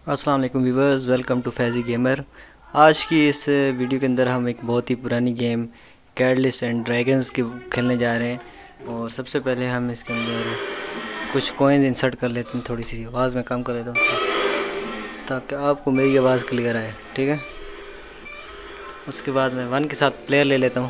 अस्सलाम वालेकुम viewers, welcome to Faizi gamer. आज की इस वीडियो के अंदर हम एक बहुत ही पुरानी गेम कैटलिस्ट एंड ड्रैगन्स के खेलने जा रहे हैं। और सबसे पहले हम इसके अंदर कुछ कॉइन्स इंसर्ट कर लेते हैं। थोड़ी सी आवाज़ में कम कर लेता हूँ ताकि आपको मेरी आवाज़ क्लियर आए, ठीक है। उसके बाद मैं 1 के साथ प्लेयर ले लेता हूँ।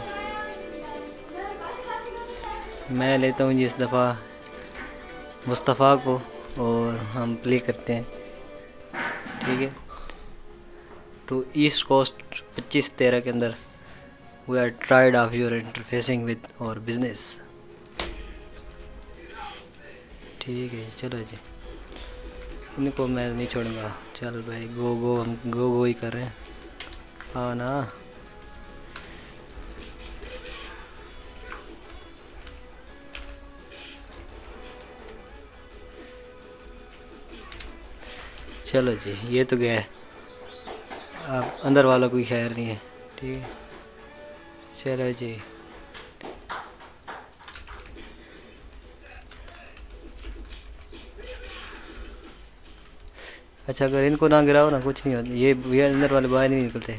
मैं लेता हूँ जी इस दफ़ा मुस्तफ़ा को और हम प्ले करते हैं, ठीक है। तो ईस्ट कोस्ट 25-13 के अंदर we are tried of your interfacing with our business, ठीक है। चलो जी, इनको मैं नहीं छोड़ूंगा। चल भाई, गो गो, हम गो गो ही कर रहे हैं। हाँ ना, चलो जी, ये तो गया है। अब अंदर वालों कोई खैर नहीं है, ठीक है। चलो जी, अच्छा अगर इनको ना गिराओ ना कुछ नहीं होता। ये अंदर वाले बाहर नहीं निकलते।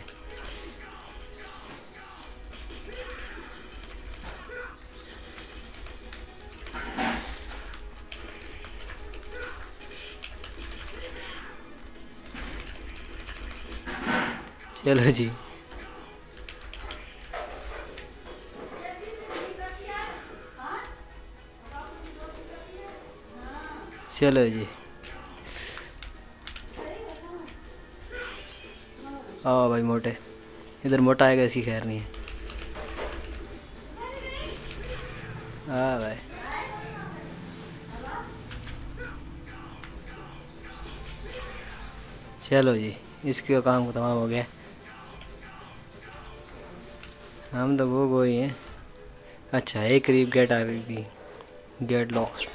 चलो जी, चलो जी, आओ भाई मोटे। इधर मोटा आएगा, इसकी खैर नहीं है। हाँ भाई, चलो जी, इसके काम तमाम हो गया। हम तो वो ही हैं। अच्छा, एक करीब गेट आ भी, गेट लॉस्ट।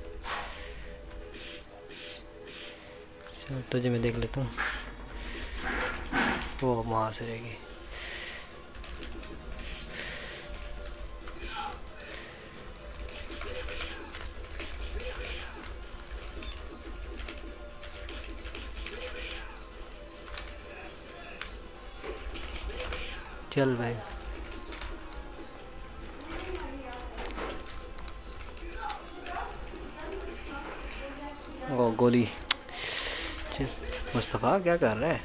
चल तुझे मैं देख लेता हूँ। वो वहाँ से रहेगी। चल भाई, ओ गोली। चल मुस्तफ़ा, क्या कर रहा है?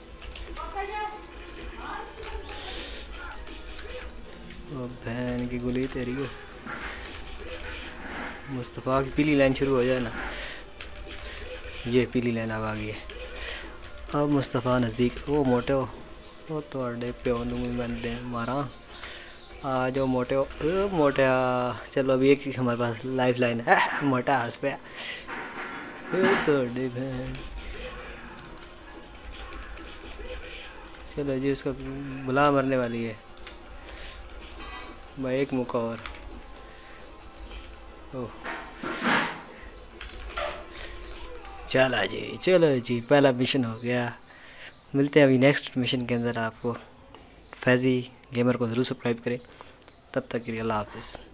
ओ बहन की गोली तेरी को। मुस्तफ़ा की पीली लाइन शुरू हो जाए ना। ये पीली लाइन अब आ गई है। अब मुस्तफ़ा नज़दीक। वो मोटे हो, वो तो अड्डे पे हो मैंने मारा। आ जाओ मोटे हो, मोटे आ। चलो अभी एक ही हमारे पास लाइफ लाइन है। मोटा हंस पे तो अड्डे बहन। चलो जी, उसका बुला मरने वाली है भाई। एक मौका और। ओह, चला जी, चलो जी, पहला मिशन हो गया। मिलते हैं अभी नेक्स्ट मिशन के अंदर। आपको फैज़ी गेमर को ज़रूर सब्सक्राइब करें। तब तक के लिए अल्लाह हाफ़िज़।